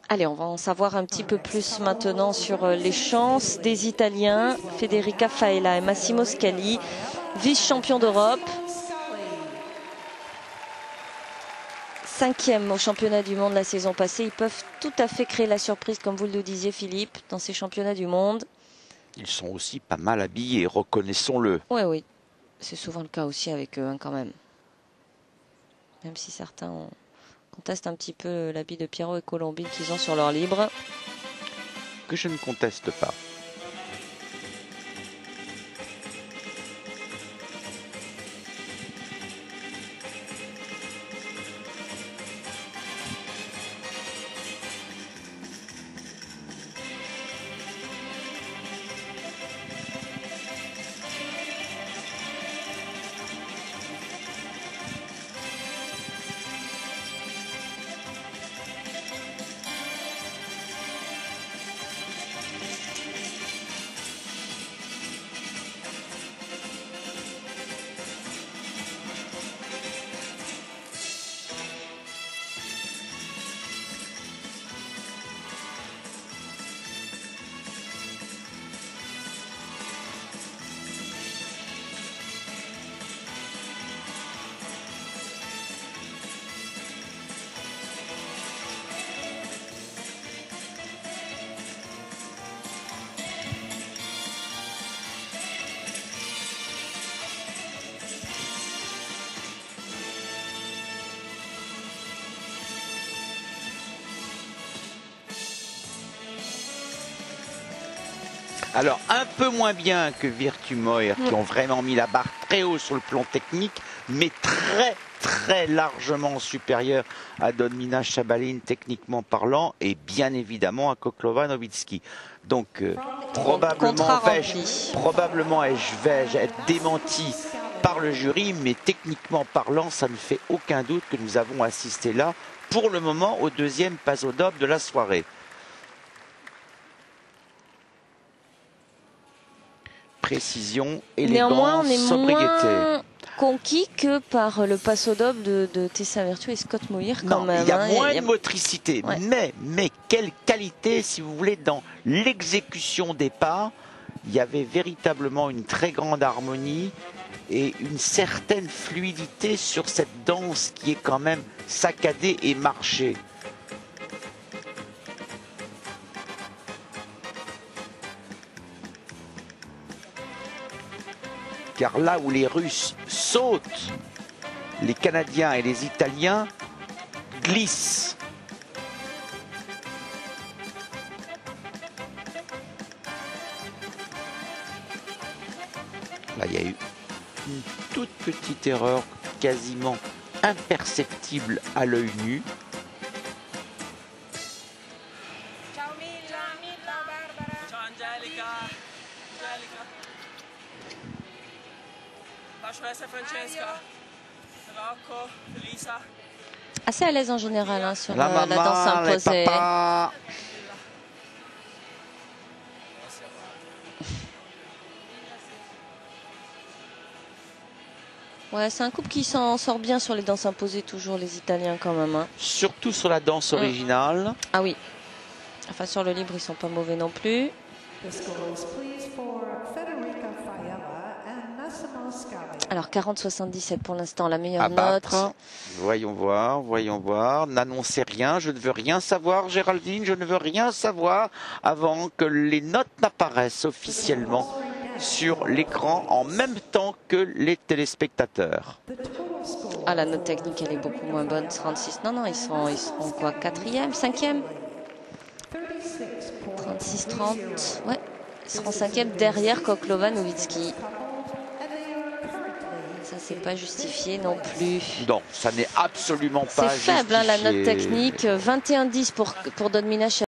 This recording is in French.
Allez, on va en savoir un petit peu plus maintenant sur les chances des Italiens. Federica Faella et Massimo Scali, vice-champion d'Europe. 5e au championnat du monde la saison passée. Ils peuvent tout à fait créer la surprise, comme vous le disiez Philippe, dans ces championnats du monde. Ils sont aussi pas mal habillés, reconnaissons-le. Oui, oui. C'est souvent le cas aussi avec eux, hein, quand même. Même si certains contestent un petit peu l'habit de Piero et Colombine qu'ils ont sur leur libre. Que je ne conteste pas. Alors, un peu moins bien que Virtu Moir, qui ont vraiment mis la barre très haut sur le plan technique, mais très largement supérieur à Donmina Chabalin techniquement parlant, et bien évidemment à Koklova Novitski. Donc, probablement vais-je être démenti par le jury, mais techniquement parlant, ça ne fait aucun doute que nous avons assisté là, pour le moment, au deuxième paso doble de la soirée. Précision, élégance, sobriété. Moins conquis que par le paso doble de Tessa Virtue et Scott Moir quand même. Il y a moins de motricité, ouais. mais quelle qualité, si vous voulez, dans l'exécution des pas. Il y avait véritablement une très grande harmonie et une certaine fluidité sur cette danse qui est quand même saccadée et marchée. Car là où les Russes sautent, les Canadiens et les Italiens glissent. Là, il y a eu une toute petite erreur, quasiment imperceptible à l'œil nu. Assez à l'aise en général hein, sur la danse imposée. Ouais, c'est un couple qui s'en sort bien sur les danses imposées, toujours les Italiens quand même. Hein. Surtout sur la danse originale. Ah oui. Enfin, sur le libre, ils sont pas mauvais non plus. Alors 40-77 pour l'instant, la meilleure note. Voyons voir. N'annoncez rien, je ne veux rien savoir, Géraldine, je ne veux rien savoir avant que les notes n'apparaissent officiellement sur l'écran en même temps que les téléspectateurs. Ah, la note technique, elle est beaucoup moins bonne. 36. Non, ils seront quoi, 4e, 5e 36-30. Ouais, ils seront 5e derrière Koklova Novitski. Ça, c'est pas justifié non plus. Non, ça n'est absolument pas justifié. C'est faible, hein, la note technique. 21-10 pour Donmina Chabalin.